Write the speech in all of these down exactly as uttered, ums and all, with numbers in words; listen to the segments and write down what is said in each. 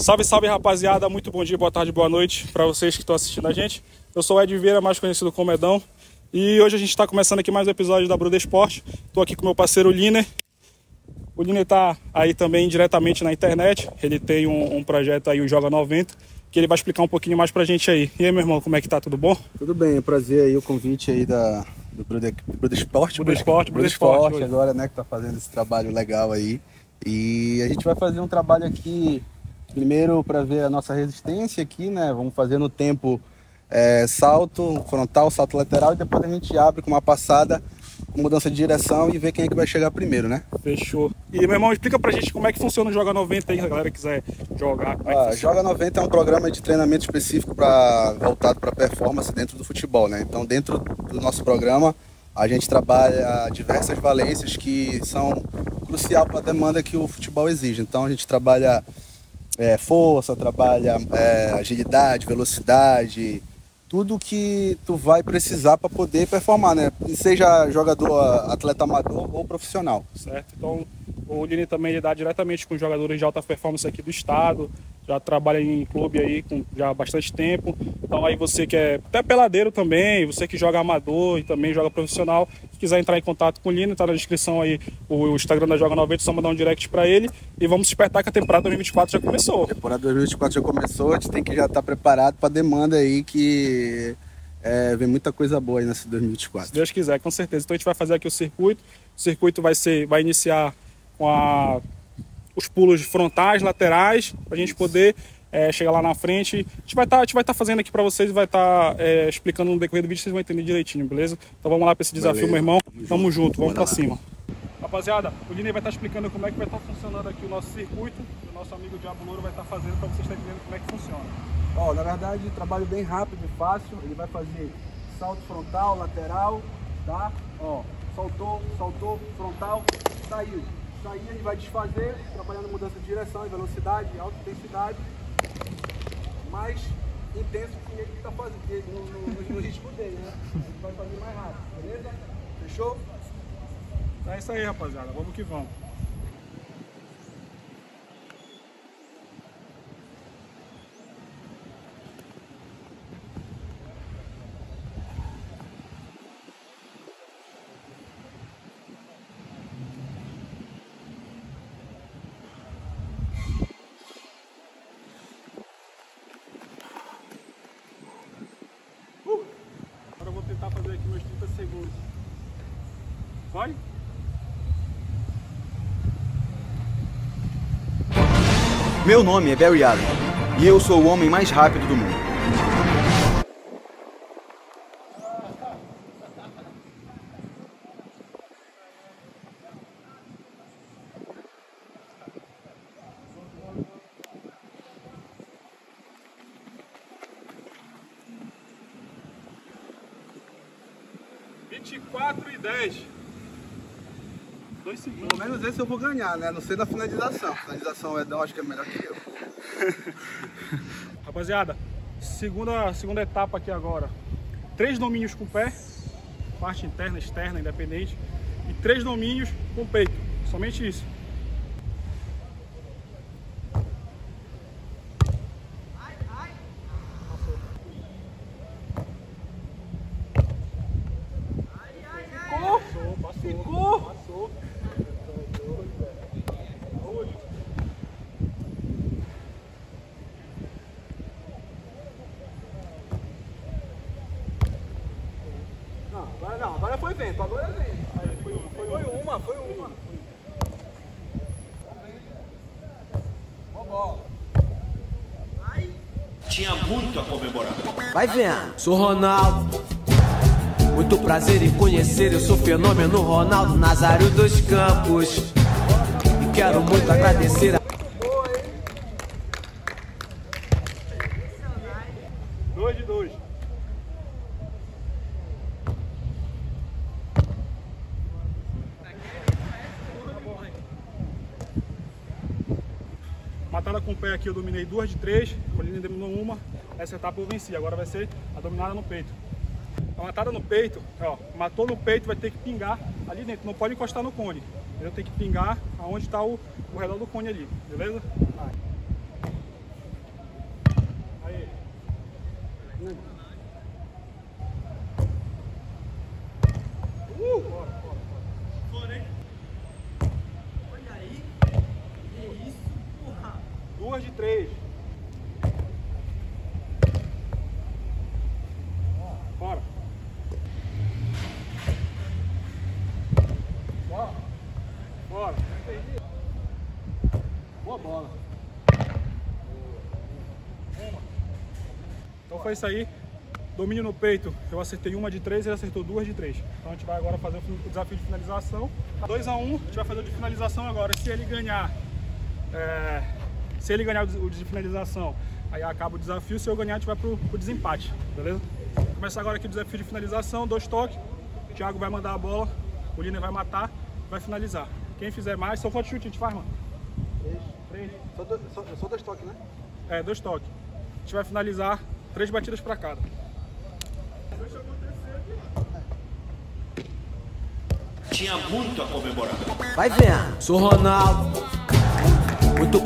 Salve, salve, rapaziada, muito bom dia, boa tarde, boa noite para vocês que estão assistindo a gente. Eu sou o Ed Vieira, mais conhecido como Edão, e hoje a gente está começando aqui mais um episódio da Brother Sport. Estou aqui com meu parceiro Liner. O Liner está aí também diretamente na internet, ele tem um, um projeto aí, o Joga noventa, que ele vai explicar um pouquinho mais pra gente aí. E aí, meu irmão, como é que tá? Tudo bom? Tudo bem, é um prazer aí o convite aí da, do Brother, Brother Sport. Brother Sport, Brother Sport agora, né, que tá fazendo esse trabalho legal aí. E a gente vai fazer um trabalho aqui, primeiro para ver a nossa resistência aqui, né, vamos fazer no tempo é, salto frontal, salto lateral, e depois a gente abre com uma passada, mudança de direção e ver quem é que vai chegar primeiro, né? Fechou. E, meu irmão, explica pra gente como é que funciona o Joga noventa aí, se a galera quiser jogar. Como é que ah, Joga noventa é um programa de treinamento específico pra, voltado para performance dentro do futebol, né? Então, dentro do nosso programa, a gente trabalha diversas valências que são crucial para a demanda que o futebol exige. Então, a gente trabalha é, força, trabalha é, agilidade, velocidade, tudo que tu vai precisar para poder performar, né? Seja jogador, atleta amador ou profissional. Certo. Então, o Liner também lidar diretamente com jogadores de alta performance aqui do estado, já trabalha em clube aí com já há bastante tempo. Então aí você que é até peladeiro também, você que joga amador e também joga profissional, se quiser entrar em contato com o Liner, tá na descrição aí o Instagram da Joga noventa, só mandar um direct para ele e vamos despertar que a temporada dois mil e vinte e quatro já começou. A temporada dois mil e vinte e quatro já começou, a gente tem que já estar preparado para a demanda aí que é, vem muita coisa boa aí nesse dois mil e vinte e quatro. Se Deus quiser, com certeza. Então a gente vai fazer aqui o circuito. O circuito vai ser, vai iniciar com a, os pulos frontais, laterais, para a gente poder é, chegar lá na frente. A gente vai estar tá, tá fazendo aqui para vocês e vai estar tá, é, explicando no decorrer do vídeo, vocês vão entender direitinho, beleza? Então vamos lá para esse desafio, beleza, meu irmão. Tamo, Tamo junto, junto, vamos para cima. Rapaziada, o Liner vai estar tá explicando como é que vai estar tá funcionando aqui o nosso circuito. E o nosso amigo Diabo Louro vai estar tá fazendo para vocês estarem entendendo como é que funciona. Ó, oh, na verdade, trabalho bem rápido e fácil. Ele vai fazer salto frontal, lateral, tá? Ó, soltou, soltou, frontal, saiu. Saiu, ele vai desfazer, trabalhando mudança de direção e velocidade, alta intensidade, mais intenso que ele está fazendo, no, no, no ritmo dele, né? Ele vai fazer mais rápido, beleza? Fechou? É isso aí, rapaziada, vamos que vamos. Agora eu vou tentar fazer aqui meus trinta segundos. Vai! Meu nome é Barry Allen e eu sou o homem mais rápido do mundo. vinte e quatro e dez. Dois segundos. Pelo menos esse eu vou ganhar, né? Não sei da finalização. Finalização, o Edão acho que é melhor que eu. Rapaziada, segunda, segunda etapa aqui agora. Três domínios com o pé, parte interna, externa, independente. E três domínios com o peito. Somente isso. Ficou! Passou! Não, agora não, agora foi vento, agora é vento. Foi uma, foi, foi uma, foi uma. Boa bola. Tinha muito a comemorar. Vai vendo. Sou Ronaldo. Muito prazer em conhecer, eu sou fenômeno Ronaldo Nazário dos Campos. E quero muito agradecer a... Dois de dois. Matada com o pé aqui eu dominei duas de três, o Liner dominou uma, essa etapa eu venci, agora vai ser a dominada no peito. A matada no peito, ó, matou no peito, vai ter que pingar ali dentro, não pode encostar no cone. Ele tem que pingar aonde está o, o redor do cone ali, beleza? Vai. Uh, bora, bora, bora. Olha aí. Que isso, porra. Duas de três. Bora. Bora. Bora. Boa bola. Então foi isso aí. Domínio no peito. Eu acertei uma de três, ele acertou duas de três. Então a gente vai agora fazer o desafio de finalização. dois a um, a gente vai fazer o de finalização agora. Se ele ganhar, é, se ele ganhar o de finalização, aí acaba o desafio. Se eu ganhar, a gente vai pro, pro desempate, beleza? Vou começar agora aqui o desafio de finalização, dois toques. O Thiago vai mandar a bola, o Liner vai matar, vai finalizar. Quem fizer mais, só for de chute, a gente faz, mano. Três. Três. Só, dois, só, só dois toques, né? É, dois toques. A gente vai finalizar três batidas pra cada. Tinha muito a comemorar. Vai vendo. Sou Ronaldo. Muito.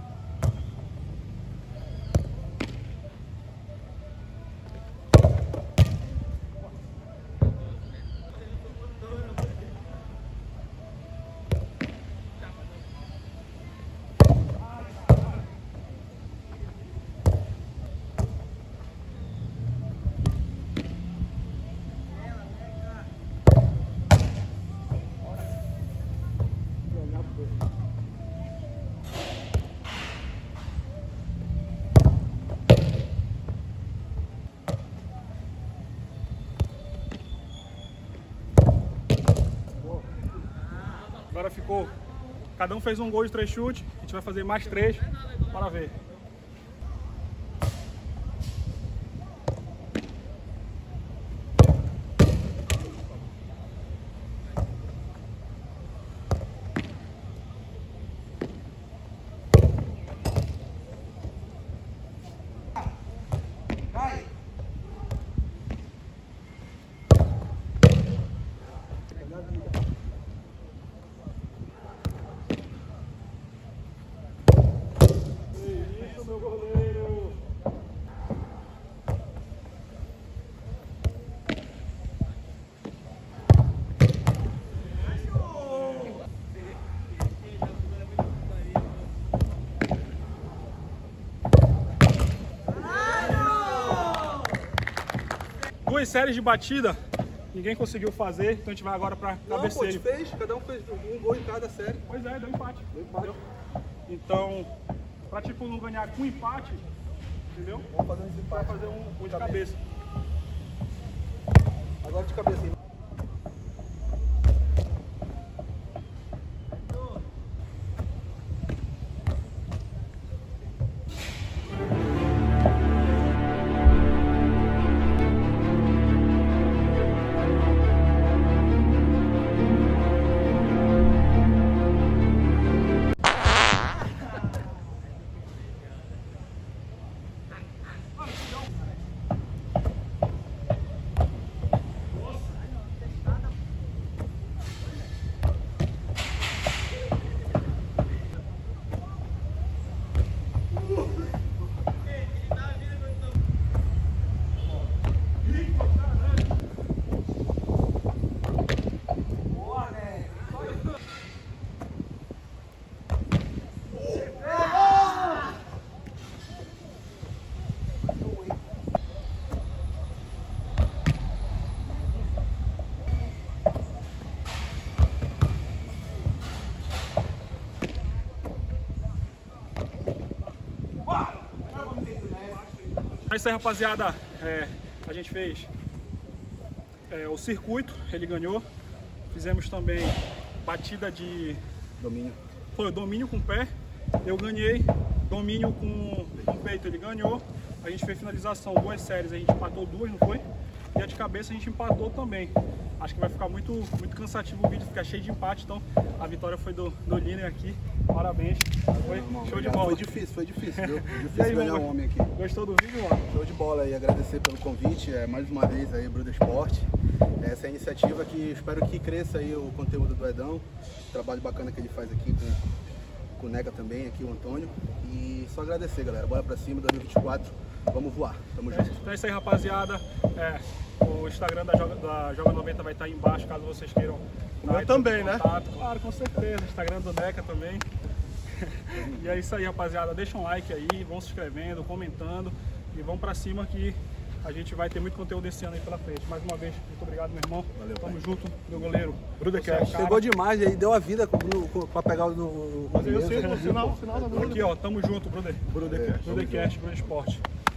Agora ficou, cada um fez um gol de três chutes, a gente vai fazer mais três para ver. Duas séries de batida, ninguém conseguiu fazer, então a gente vai agora para cabeceio. Não, pô, fez, cada um fez um gol em cada série. Pois é, deu empate. Deu empate. Entendeu? Então, pra tipo não ganhar com empate, entendeu? Vamos fazer um desempate. Vai fazer um, um de cabeça. Agora de cabeça, hein? É isso aí, rapaziada, é, a gente fez é, o circuito, ele ganhou. Fizemos também batida de Domínio. Foi domínio com o pé, eu ganhei. Domínio com, com o peito, ele ganhou. A gente fez finalização, duas séries, a gente empatou duas, não foi? E a de cabeça a gente empatou também. Acho que vai ficar muito, muito cansativo o vídeo, ficar cheio de empate. Então a vitória foi do, do Liner aqui. Parabéns. Foi Não, show de não, bola. Foi difícil, foi difícil, viu? E Difícil aí, ganhar mano, um homem aqui. Gostou do vídeo, mano? Show de bola aí, agradecer pelo convite, é, mais uma vez aí, Bruder Esporte. Essa é a iniciativa que espero que cresça aí o conteúdo do Edão. O trabalho bacana que ele faz aqui com, com o Neca também, aqui o Antônio. E só agradecer, galera. Bora pra cima, dois mil e vinte e quatro. vamos voar. Tamo É, junto. então é isso aí, rapaziada. É, o Instagram da Joga, da Joga noventa vai estar aí embaixo, caso vocês queiram. Eu também, né? Claro, com certeza. Instagram do Neca também. E é isso aí, rapaziada. Deixa um like aí, vão se inscrevendo, comentando e vão pra cima que a gente vai ter muito conteúdo esse ano aí pela frente. Mais uma vez, muito obrigado, meu irmão. Valeu, Tamo pai. junto, meu goleiro. Brudercast. Chegou demais aí, deu a vida para pegar o. o Mas eu sei, no final, final da Bruder. Aqui, ó, tamo junto, Bruder. Brudercast, Brudercast, Bruder Esporte.